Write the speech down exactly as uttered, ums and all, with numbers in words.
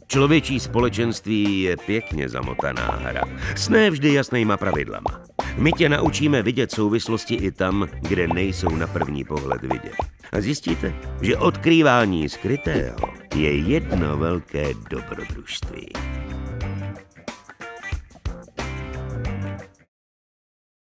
Člověčí společenství je pěkně zamotaná hra, s ne vždy jasnýma pravidlama. My tě naučíme vidět souvislosti i tam, kde nejsou na první pohled vidět. A zjistíte, že odkrývání skrytého je jedno velké dobrodružství.